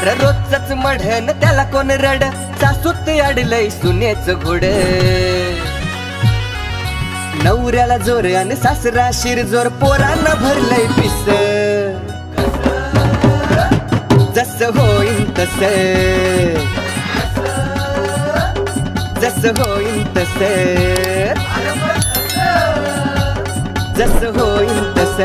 अरे रोजच मढन त्याला कोण रड सासूत अडलय सुनेच घोड नवऱ्याला जोर आणि सासरा शिरजोर पोरांना भरलंय पिस जस होईन तस जस होईन तस जस होईन तस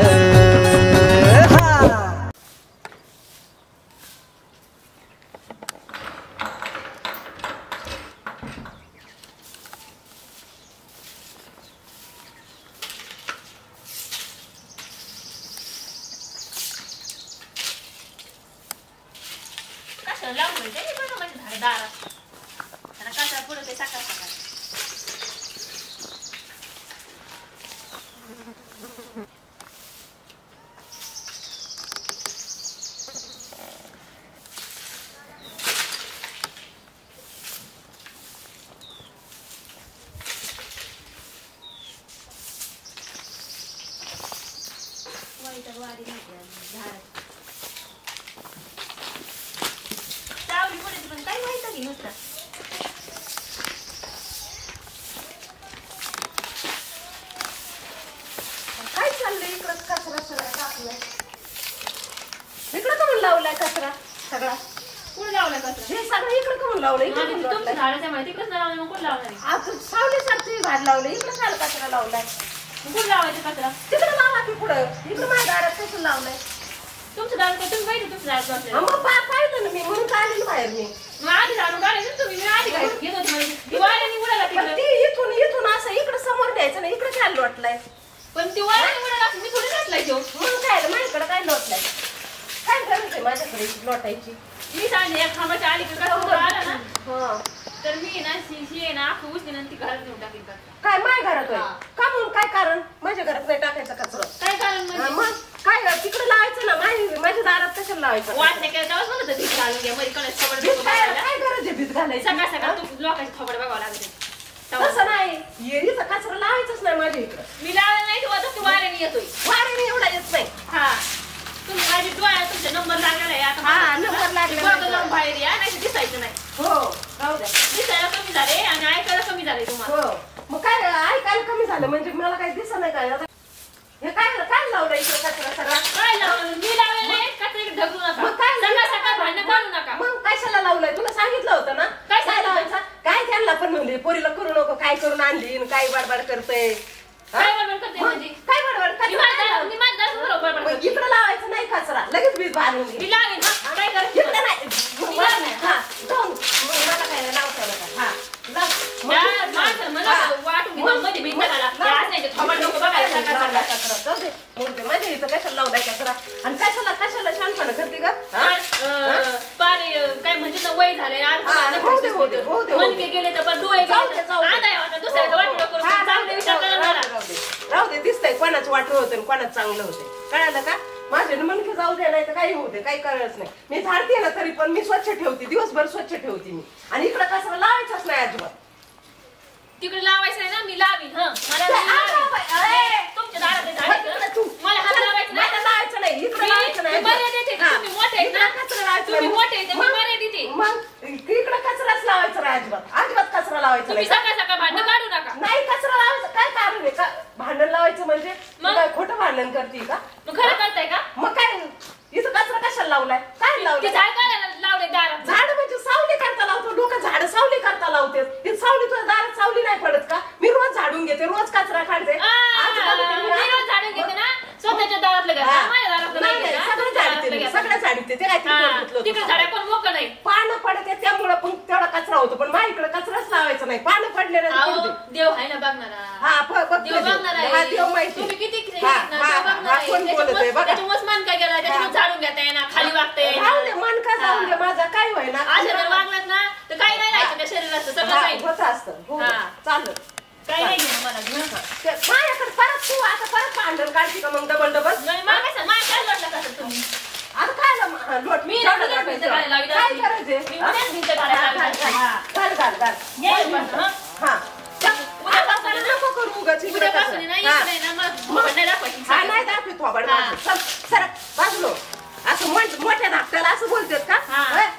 मोठ्या धाकट्याला असं बोलतात का?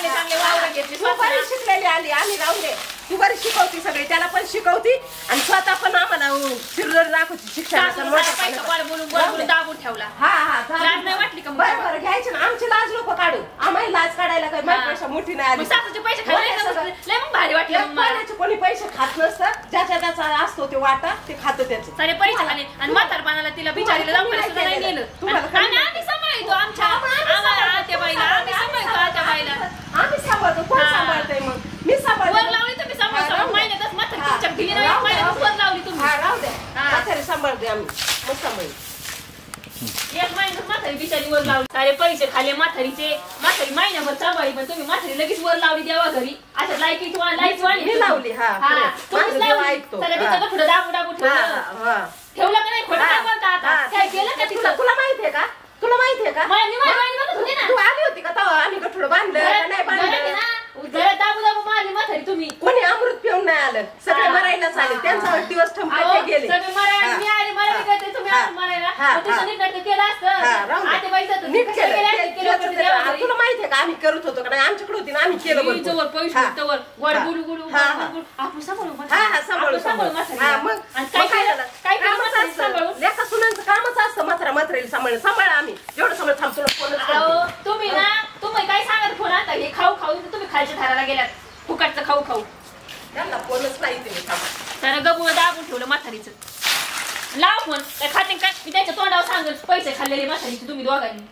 चांगले चांगले वावर घेतले. तू बरी शिकलेली आली आम्ही राहू दे. तू बरी शिकवती सगळे त्याला पण शिकवती आणि स्वतः पण आम्हाला फिरलोर दाखवती शिक्षणाचा बोलून दाबून ठेवला. लाज नाही वाटली का? बरं बरं घ्यायची ना आमची लाज नको काढू. आम्हाला लाज काढायला काय माझ्यापेक्षा मोठी नाही आली. सासूचे पैसे खाल्ले लय मग भारी वाटलं. कोणाचे कोणी पैसे खात नसतं. ज्याच्या त्याचा असतो ते वाटा ते खातं त्याचं सारे पैसे खाले आणि म्हातारपणाला तिला बिचारीला जाऊन सुद्धा नाही नेलं. आणि आम्ही सांभाळतो आमच्या आत्या बाईला. आम्ही सांभाळतो आत्या बाईला. आम्ही सांभाळतो. कोण सांभाळतंय मग? मी सांभाळतो. वर लावली तुम्ही सांभाळतो. महिन्यातच म्हातारी तुमच्या दिली नाही. महिन्यातच वर लावली तुम्ही. राहू दे म्हातारी सांभाळते आम्ही मग सांभाळू. एक महिन्यात म्हातारी बिचारी वर लावली. सारे पैसे खाले म्हातारीचे. म्हातारी महिन्याभर सांभाळली पण तुम्ही म्हातारी लगेच वर लावली देवा घरी. अशा लाईकी वाढली. मी लावली. तुम्हीच लावली. सारे बिचारा पुढे दाबू दाबू ठेवलं. ठेवलं का नाही? खोटं काय बोलता आता? काय केलं का तिथं? तुला माहितीये का? तुला माहितीये का? तू आली होती का तेव्हा आम्ही गठुडं बांधलं नाही बांधलं? दाबू दाबू मारली म्हातारी तुम्ही. कोणी अमृत पिऊन नाही आलं. सगळे मरायलाच आले. त्यांचा दिवस ठमके गेले. सगळे मरायला मी आले. मला मी करते तुम्ही मरायला. तुझं नीट केलं असतं. नीट केलं. तुला माहितीये का आम्ही करत होतो का नाही? आमच्याकडे होती ना आम्ही केलं वर पैसे वर वर गुडू गुडू आपण सांभाळू. सांभाळू मग काय सांभाळू. लेखा सुनांचं कामच असतं. म्हातारा म्हातारीला सांभाळा आम्ही जेवढं सांभाळ थांबतो तुम्ही ना तुम्ही काय सांगत फोन आता हे खाऊ खाऊ तुम्ही खायच्या धाराला गेल्यात. फुकटचं खाऊ खाऊ त्यांना फोनच नाही तुम्ही त्याला गबून दाबून ठेवलं म्हातारीचं. लाव फोन काय खाते काय? मी त्याच्या तोंडावर सांगत पैसे खाल्लेले म्हातारीचे तुम्ही दोघांनी.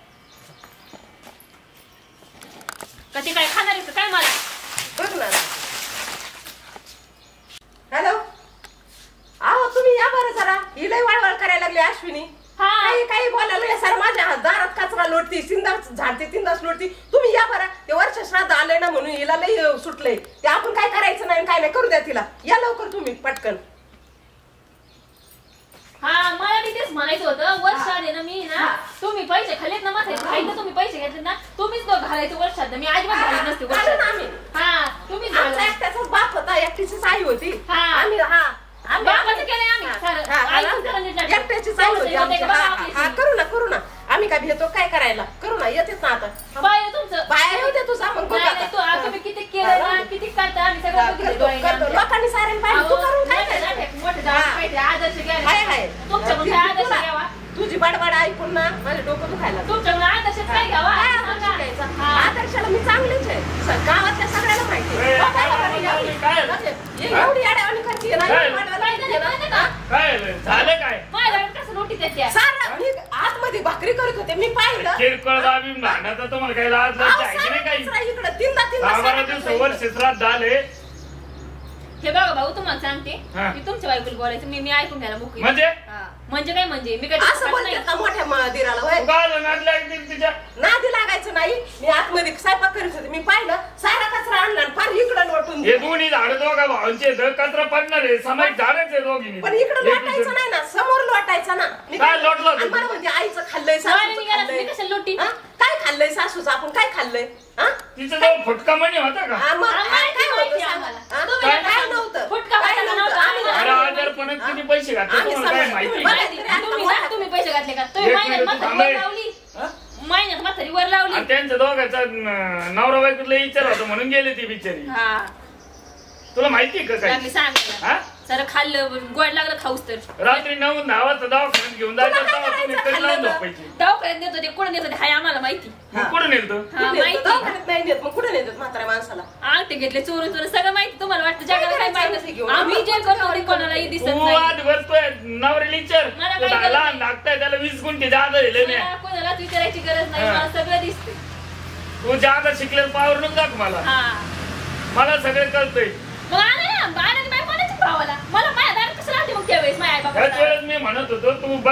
का ते काय खाणार आहे काय मला? बघ ना. हॅलो आहो तुम्ही या बरं जरा. ही लय वाळवळ करायला लागली अश्विनी. काही काही बोलायला सर माझ्या दारात कचरा लोटती सिंदास झाडते तिंदास लोटती. तुम्ही या बरं. ते वर्ष श्राद्ध आलंय ना म्हणून हिला लय सुटलंय. ते आपण काय करायचं नाही काय नाही करू द्या तिला. या लवकर तुम्ही पटकन. मला बी तेच म्हणायचं होतं. वर्ष आले ना मी ना तुम्ही पैसे खाल्लेत ना म्हातारी खायचं तुम्ही पैसे घेतले ना तुम्हीच घालायचं वर्षात. मी अजिबात घालत नसते वर्षात. आम्ही तुम्हीच एकट्याचाच बाप होता. एकटीचीच आई होती. आम्ही बापाचं केलंय आम्ही. एकट्याचीच आई होती. करू ना आम्ही काय भेटतो काय करायला. करू ना येतेच ना आता बाहेर तुमचं बाहेर होते तुझा मग तुम्ही किती केलं ना किती करता आम्ही सगळं लोकांनी साऱ्यांनी पाहिजे. तू करून काय मोठे आदर्श घ्या. तुमच्याकडून काय आदर्श घ्यावा? तुझी बडबड ऐकून ना माझं डोकं दुखायला. तुमच्याकडून आदर्श काय घ्यावा? आदर्शाला मी चांगलीच आहे. गावातल्या सगळ्याला माहिती एवढी अडवणी करते झालं काय? कसं नोटीस द्या मी आतमध्ये भाकरी करत होते. मी पाहिलं किरकोळ बाबी भांडा तुम्हाला काही लाज नाही काही. इकडे तीनदा 12 दिवस वर्ष श्राद्ध आले. हे बघा भाऊ तुम्हाला सांगते की तुमच्या बायकोला बोलायचं मी ऐकून घ्यायला मोकळी. म्हणजे काय म्हणजे मी काय असं बोलतात का मोठ्या मंदिराला? नादी लागायचं नाही. मी आतमध्ये स्वयंपाक करीत होते. मी पाहिलं सारा कचरा आणला फार इकडं लोटून. हे दोन्ही झाड दोघा भावांचे कचरा पडणार आहे. सामायिक झाडच आहे दोघी. पण इकडं लोटायचं नाही ना समोर लोटायचं ना. मी काय लोटलं मला म्हणजे आईचं खाल्लंय कशाला लोटी काय खाल्लंय सासूचं आपण काय खाल्लंय? तिचं जवळ फुटका म्हणे होता का? काय नव्हतं आजारपणात किती पैसे घातले तुम्हाला काय माहिती? तुम्ही पैसे घातले का? तुम्ही महिन्यात म्हातारी वर लावली. त्यांच्या दोघांचा नवरा बायकोला विचार होता म्हणून गेले ती बिचारी. तुला माहिती का काय? सांग सर खाल्लं गोड लागलं खाऊस तर. रात्री 9-10 वाजता दवाखान्यात घेऊन जायचं. दवाखान्यात नेतो ते कुठं नेतो हाय आम्हाला माहिती. कुठं नेतो? मग कुठे नेतात म्हाताऱ्या माणसाला? अंगठे घेतले चोरून चोरून सगळं माहिती. तुम्हाला वाटतं जगाला काय माहिती? आम्ही जे करतो कोणालाही दिसत नाही. नवऱ्याला विचार लहान लागताय त्याला 20 गुंठे जादा दिले नाही. कोणालाच विचारायची गरज नाही. मला सगळं दिसते. तू जादा शिकलेलं पावर नको दाख मला सगळं कळतंय. मग भावाला मला माझ्या दारात कसं राहते मग त्यावेळेस माझ्या आई बाबा? त्याच वेळेस मी म्हणत होतो तू बघ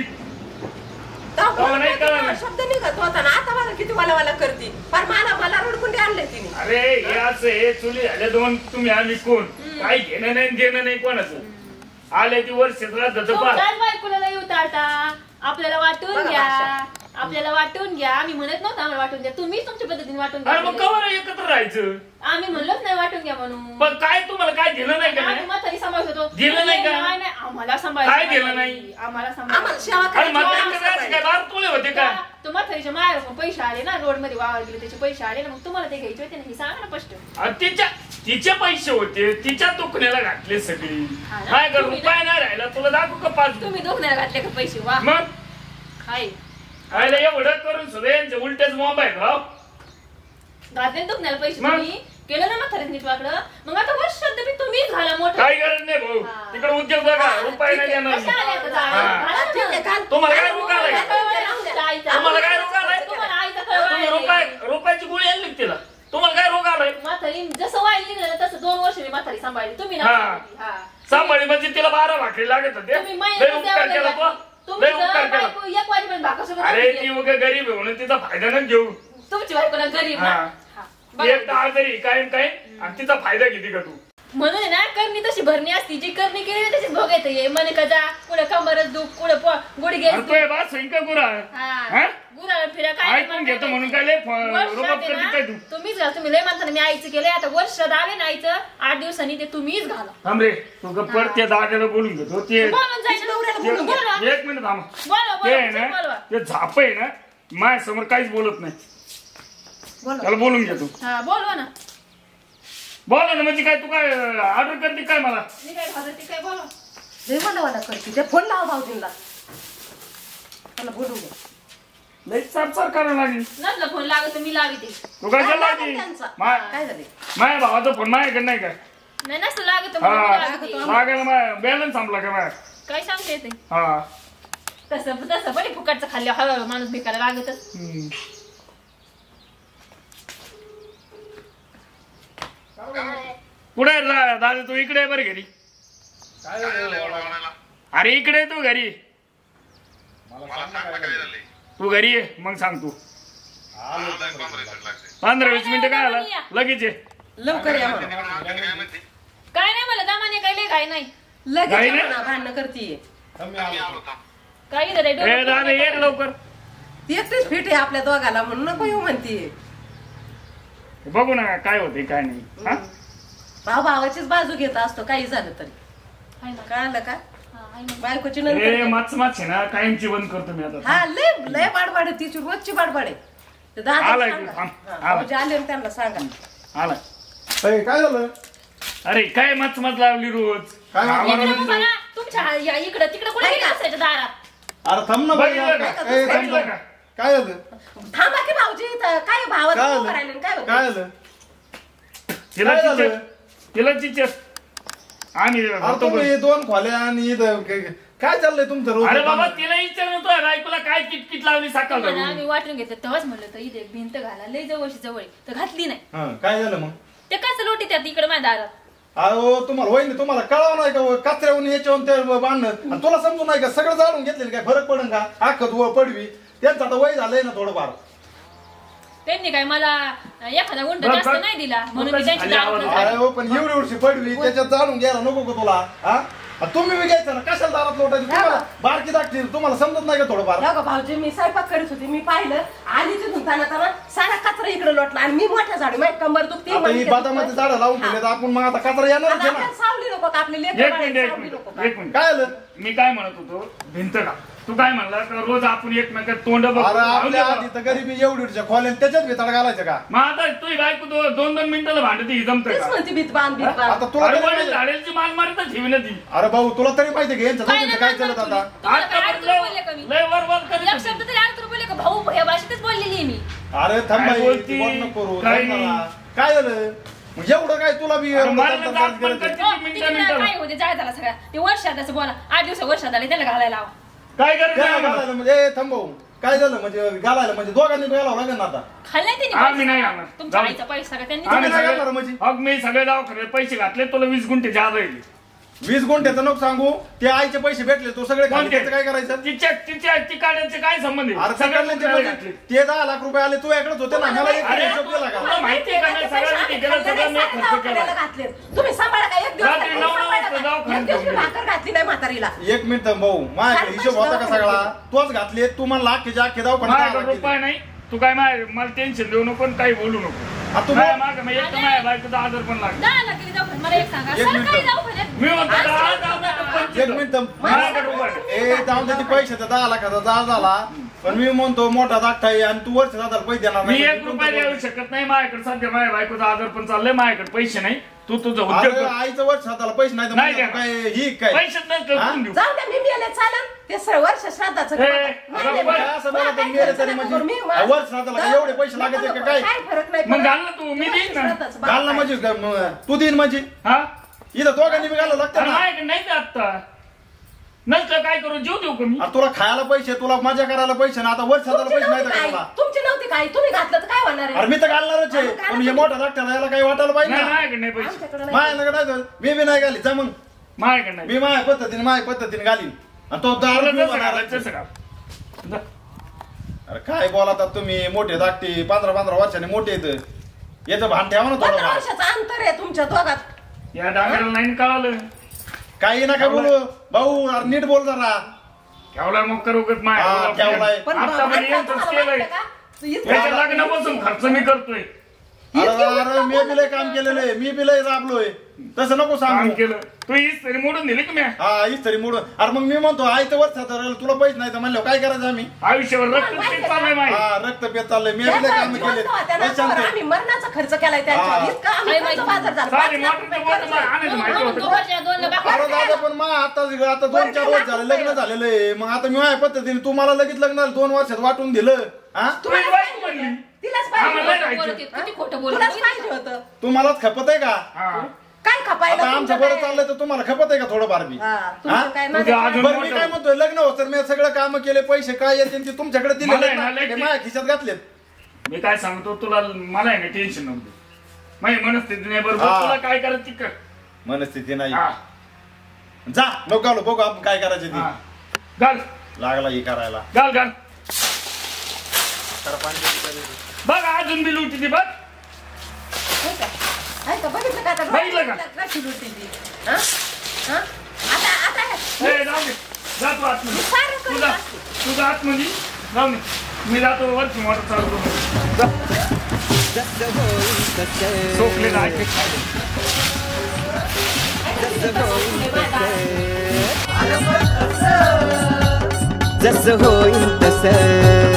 शब्द निघत होता ना. आता मला किती वाला करते पण मला रडकुंडी आणले तिने. अरे हे असं हे चुली झाले दोन. तुम्ही आम्ही कोण काही घेणं नाही देणं नाही कोणाचं. आले ती वर्ष बायकोला उतारता आपल्याला वाटून घ्या. आपल्याला वाटून घ्या. आम्ही म्हणत नव्हतं आम्हाला वाटून घ्या, तुम्हीच तुमच्या पद्धतीने वाटून घ्या. अरे मग कवर एकत्र राहायचं. आम्ही म्हणलोच नाही वाटून घ्या म्हणून. पण काय तुम्हाला काय दिलं नाही का? आम्ही म्हातारी सांभाळत होतो. दिलं नाही का? नाही आम्हाला सांभाळायचं. काय दिलं नाही? आम्हाला आम्हाला सेवा करायची. काय बार तुळे होते का? तो म्हातारीच्या मायावर पण पैसे आले ना, रोड मध्ये वावर गेले त्याचे पैसे आले ना, मग तुम्हाला ते घ्यायचे होते ना, हे सांगा ना स्पष्ट. तिचे पैसे होते, तिच्या दुखण्याला घातले सगळी. हा ना? काय करू उपाय नाही राहिला. तुला दाखवू का 5? तुम्ही दुखण्याला घातले का पैसे? वा मग काय आयला एवढं करून सुद्धा यांचे उलटेच मोबाईल राव घातले दुखण्याला पैसे. मग? तुम्ही केलं ना म्हातारीत नीट वाकडं. मग आता वर्ष तुम्ही तुम्हीच घाला मोठं. काही गरज नाही भाऊ. हा. तिकडे उद्योग बघा, रुपये नाही देणार कशा आल्या आता? हा. घाला ना ठीक आहे, मग. घाल. तुम्हाला काय रोग आलाय? आईचा. तुम्हाला काय रोग आलाय? तुम्हाला आईचा तुम्ही कळवा आहे. रुपयाची गोळी आणली का तिला? तुम्हाला काय रोग आलाय? म्हातारी जसं वाईल निघलं ना, तसं 2 वर्ष मी म्हातारी सांभाळली. तुम्ही ना हा. हा. सांभाळी म्हणजे तिला 12 भाकरी लागत होते. तुम्ही लय उपकार केला तो. तुम्ही लय उपकार केला. बायको 1 वाजेपर्यंत भाकर सोबत अरे राहते. ती उगा गरीब आहे म्हणून तिचा फायदा न घेऊ. तुमची बायको ना गरीब ना. हा. हा. एक दहा तरी काय काय आणि तिचा फायदा घेते का तू? म्हणून आहे ना, करणी तशी भरणी असती. जी करणी केली ना त्याचीच भोग येते. मन कजा कुठं कंबरच दुख, कुठं गुडघे अरे तो बा संख्या गुरा हा? गुराळ फिरा काय ऐकून घेतो म्हणून काय लय रुबाब करते काय तू? तुम्हीच घाल. तुम्ही लय म्हणता ना मी आईचं केलंय. आता वर्षात आले ना आईचं 8 दिवसांनी ते तुम्हीच घाला. थांब रे तू गप्पड त्या दादाला बोलून घेतो ते बोलून जायचं नवऱ्याला बोलून बोलवा. 1 मिनिट थांब. बोलवा, ते आहे बोलवा, ना बोलवा. ते झाप आहे ना माझ्यासमोर काहीच बोलत नाही. त्याला बोलून घेतो. हा बोलवा ना. बोला ना म्हणजे काय तू काय ऑर्डर करते काय मला? मी काय घालते काय बोलवा. लय मला करते. ते फोन लावा भाऊजींना. मला बोलून घ्या. लई चार करावं लागेल. नसलं फोन लागत मी लावते. तू काय काय लागली त्यांचा? मा- काय झाले? माझ्या भावाचा फोन माझ्याकडे नाही काय? नाही नसलं लागत हा लावते. लागायला माझ्या बॅलन्स संपला का माझ्या? काय सांगते येते हा तसं तसं पण फुकटचं खाल्ल्या हळूहळू माणूस भिकायला लागतच. हम्म. कुठे आहे दादा तू इकडे आहे बरं घरी? अरे इकडे आहे तू घरी? तू घरी आहे मग सांग तू. 15-20 मिनिटं काय आला लगेच ये. लवकर या म्हणा. काय नाही मला दामाने काय लय काय नाही. लगेच काही या नाही? म्हणा, भांडणं करतीये. काय इथं रे ए दादा ये रे लवकर. ती एकटीच फिट आहे आपल्या दोघाला म्हणून नको येऊ म्हणतीये. बघू ना काय होते काय नाही. हा? भाऊ भावाचीच बाजू घेत असतो काही झालं तरी. हाय ना. कळालं का? हा, हाय ना. बायकोची ए नंतर माच आहे ना कायमची बंद करतो मी आता. हा लय लय बाडबाड आहे तिची रोजची बाडबाड आहे. ते दादाला आलाय सांगा. तू, थांब. हा, आलाय. भाऊजी आले ना त्यांना सांगा. आला काय झालं? अरे काय माच लावली रोज. काय आम्हाला इकडं म्हणजे- बघा ना, तुमच्या या इकडं तिकडं कुठे गेलं असायच्या दारात. अरे थांब ना बाई. बघितलं का? ए, थांब बघितलं थांब. का? काय झालं? थांबा की भाऊजी इथं काय भावाचं काय उभं राहिलं, काय झालं? होतं? काय झालं? तिला काय झालं? तिला चिचर आम्ही अरे होतो तुम्ही पण. 2 खोल्या आणि इथं काय चाललंय तुमचं रोज? अरे बाबा तिला विचार नव्हतो बायकोला काय किटकिट लावली सकाळ म्हणा, आम्ही वाटून घेतो तेव्हाच म्हणलं तर इथे एक भिंत घाला लय जवळची जवळ आहे. तर घातली नाही. हा, काय झालं मग? ते कसं लोटी त्यात इकडे माझ्या दारात. अहो तुम्हाला वहिनी तुम्हाला कळावं नाही का कचऱ्याहून याच्यावरून ते बांधणं आणि तुला समजून नाही का सगळं जाणून घेतलेलं काय फरक पडेल का? आखत व पडवी त्यांचं आता वय झालंय ना थोडंफार. त्यांनी काय मला एखादा गुंट बरं, जास्त बरं. नाही दिला म्हणून मी त्यांची खाली आवाज दारात अरे घातली. हो पण एवढी वर्षी पडवी त्याच्यात जाणून घ्यायला नको का तुला? हा आणि तुम्ही बी घ्यायचं ना कशाला दारात लोटायची? तुम्हाला बारकी दाखली तुम्हाला समजत नाही का थोडंफार? हो का भाऊजी मी स्वयंपाक करत होती मी पाहिलं आली तिथून ताना सारा कचरा इकडे लोटला आणि मी मोठ्या झाडी माझी कंबर दुखती आता ही बदामाची झाडं लावून ठेवले तर आपण मग आता कचरा येणारच आहे ना. सावली नको का आपली एक लेकरं मिनिट सावली नको का? एक मिनिट काय झालं? मी काय म्हणत होतो भिंत का तू काय म्हणला का रोज आपण एकमेकात तोंड अरे आपल्या आधी तर गरिबी एवढी खोल्या त्याच्यात भिताड घालायचं का? मग आता तुझी बायको 2-2 मिनिटाला भांडते ही जमतंय तीच का? म्हणते भीत बांध भीत बांध. आता तुला अरे तरी वडील माहिती- झाडेलची मान मारत ठेवी ती. अरे भाऊ तुला तरी माहिती का यांच्या काय दोघींचं नाही काय चालत म्हणणार आता? तुम्ही? तुम्हाला काय आता अर्थ बोलले का मी? लय वर करीत एक होती. शब्द तरी अर्थ बोलले का भाऊ ह्या भाषेतच बोललेली आहे मी. अरे थांब काय बाई, बोलती? तू बोल नको करू. काय थांब नाही. जरा. काय झालं? मग एवढं काय तुला बी अरे एवढं मला तंत्र जात पण करायचं? करते. हो, मिनिटं- तिकडे मिनिटं. काय होते जाय झाला सगळा ते वर्षात बोला 8 दिवस वर्षात आले त्याला घालायला लावा. काय करत त्याला नाही आम्हाला? घालायला म्हणजे ए, थांब भाऊ काय झालं म्हणजे घालायला म्हणजे दोघांनी घालावं लागेल ना आता. खाल्लाय त्यांनी आम्ही नाही पैसा. घालणार. तुमच्या जाऊ. आईचा पैसा का त्यांनी आम्ही नाही सगळे- घालणार म्हणजे? मग मी सगळे दवाखान्यात पैसे घातले तुला 20 गुंठे जादा येईल. 20 गुंठ्याचं नको सांगू ते आईचे पैसे भेटले तो सगळे खाली कोणते? त्याचं काय करायचं? ती काढायचे काय संबंध आहे? अरे सगळ्या सगळ्यांचे गुंठ्याला म्हणजे घातले. ते 10 लाख रुपये आले तू इकडेच होते ना मला एक अरे हिशोब दिला तुला का? माहितीये का नाही सगळ्या केलं सगळं मी खर्च केला. घातले तुम्ही सांभाळा का एक दिवस रात्री 9 वाजता दवाखान्यात भाकर घातली नाही म्हातारीला. एक मिनिट भाऊ माझ्या हिशोब होता का सगळा तोच घातले तू मला अख्खीच्या अख्खी माझ्याकडे रुपये नाही. तू काय मला टेन्शन देऊ नको काही बोलू नको. माझ्या बायकोचा आजार पण लागला. मी एक मिनिट जाऊन त्याचे पैसे तर 10 लाखाचा झाला पण मी म्हणतो मोठा धाकटा आहे आणि तू वर्ष जातात पैसे देणार मी 1 रुपया देऊ शकत नाही. माझ्याकडे सध्या माझ्या बायकोचा आजार पण चाललंय. माझ्याकडे पैसे नाही. तू तुझं उद्योग आईचं वर्ष हाताला पैसे नाही काय ही काय पैसे जाऊ द्या मी मेले चालन ते वर्ष श्राद्धाचं असं बोलत मेले तरी म्हणजे वर्ष हाताला एवढे पैसे लागायचे का काय फरक नाही. मग घाल ना तू. मी देईन ना. घाल ना म्हणजे तू देईन म्हणजे हा इथं दोघांनी बी घालावं लागतं ना. माझ्याकडे नाही ते आत्ता नसलं काय करू जेव देऊ कमी. तुला खायला पैसे तुला मजा करायला पैसे ना आता वर्ष हाताला पैसे नाही तर तुला तुमची नव्हती काय तुम्ही घातलं तर काय होणार आहे. अरे मी तर घालणारच आहे पण हे मोठा धाकट्याला याला काही वाटायला पाहिजे ना. माझ्याकडे नाही पैसे. माझ्याकडे नाही मी बी नाही घाली जा मग माझ्याकडे नाही. मी माझ्या पद्धतीने घालीन आणि तो दारू पिऊन राहिला. अरे काय बोलतात तुम्ही मोठे धाकटे 15 वर्षांनी मोठे येत याचं भान ठेवा ना 15 वर्षाचं अंतर आहे तुमच्या दोघात. या डांगराला नाही कळालं. काही नका बोलू भाऊ अरे नीट बोल जरा. ठेवलाय मग करू ठेवलाय लग्नापासून खर्च मी करतोय. अरे मी बी लय काम केलेलं आहे. मी बी लय राबलोय तसं नको काम सांगू. केलं तू हीच तरी मोडून दिली तुम्ही. हा हीच तरी मोडून. अरे मग मी म्हणतो आयतं वर्ष तुला पैसे नाही तर म्हणलं काय करायचं आम्ही आयुष्यावर रक्त चाललंय माझं. हा रक्त पेत चाललंय. मी बी लय काम केले. आम्ही मरणाचा खर्च केलाय त्यांच्यावर. इतका आम्ही खर्च बाजार झाला. सारी मोटर आणायचं माहिती होतं. अरे दादा पण मग आता 2-4 वर्ष झाले लग्न झालेलं आहे. मग आता मी माझ्या पद्धतीने तुम्हाला लगेच लग्न 2 वर्षात वाटून दिलं. हा तुम्ही बाईक म्हणली तिलाच पाहिजे होतं. तुम्हालाच खपत आहे का काय खपायला आता आमचं बरं चाललंय तर तुम्हाला खपत आहे का थोडंफार बी. बरं मी काय म्हणतोय लग्न होत तर मी सगळं काम केले पैसे काय येतील ते तुमच्याकडे दिले माझ्या खिशात घातलेत. मी काय सांगतो तुला मला आहे ना टेन्शन नव्हतं. माझी मनस्थिती नाही बरोबर. तुला काय करायचं कर. मनस्थिती नाही जा नको घालू बघू आपण काय करायचं ते. घाल लागला ही करायला घाल घाल बघ अजून बी लुटी ती बघ. बघितलं का बघितलं का? जातो आतमध्ये तुझं आतमध्ये जाऊ नये. मी जातो वरची मोटर चालू करू. झोपले जायचे जसं होईल तसं